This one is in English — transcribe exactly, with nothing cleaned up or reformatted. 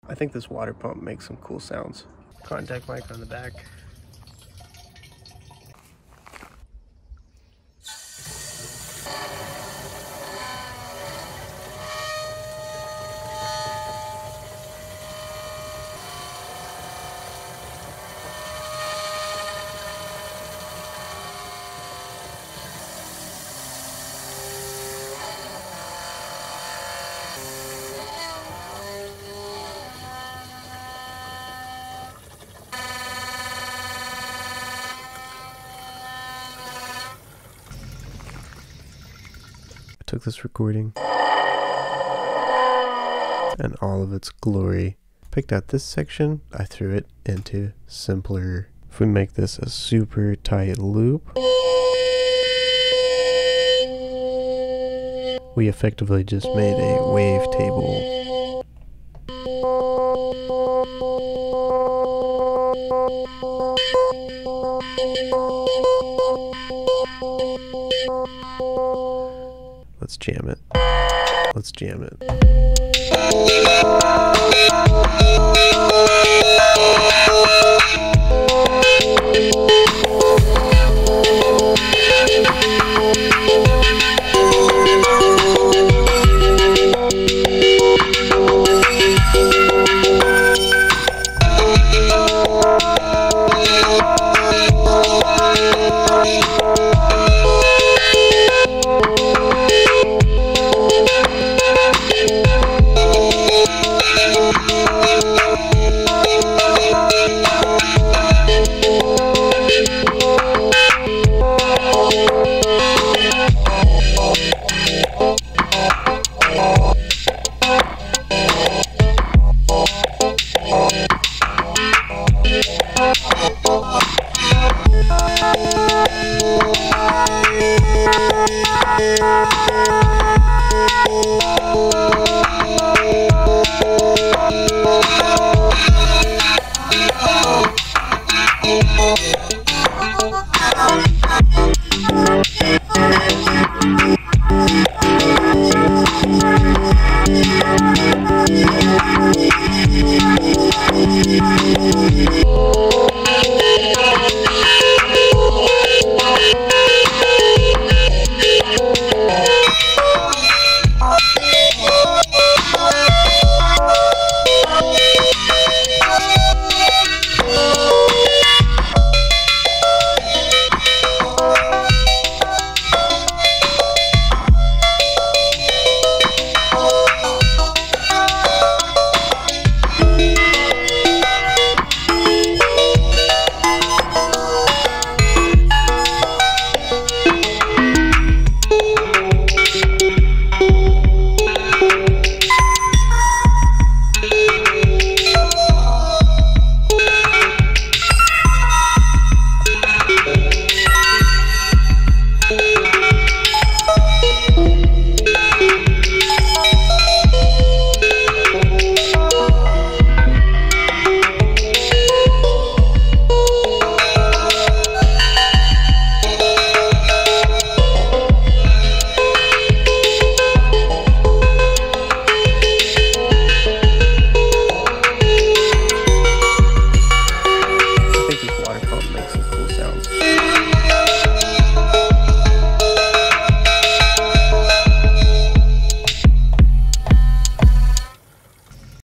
I think this water pump makes some cool sounds. Contact mic on the back. Took this recording and all of its glory, picked out this section, I threw it into simpler. If we make this a super tight loop, we effectively just made a wavetable. Let's jam it. Let's jam it.